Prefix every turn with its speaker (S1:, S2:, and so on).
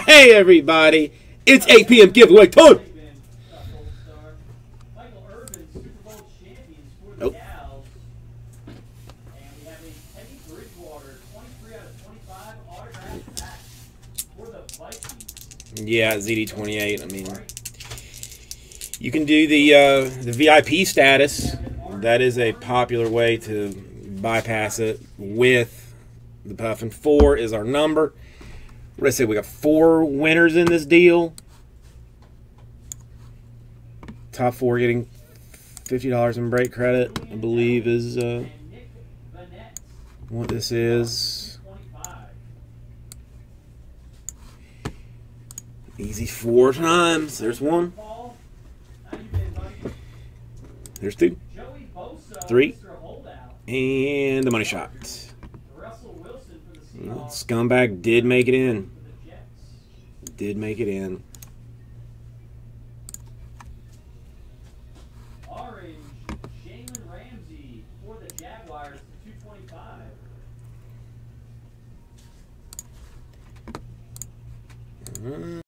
S1: Hey, everybody. It's 8 p.m. giveaway time. Nope. Yeah, ZD28. I mean, you can do the VIP status. That is a popular way to bypass it with the Puffin. 4 is our number. What did I say? We got 4 winners in this deal. Top 4 getting $50 in break credit, I believe, is what this is. Easy 4 times. There's 1. There's 2. 3. And the money shot. Well, Scumbag did make it in. Did make it in.
S2: Orange, Jalen Ramsey for the Jaguars to 225.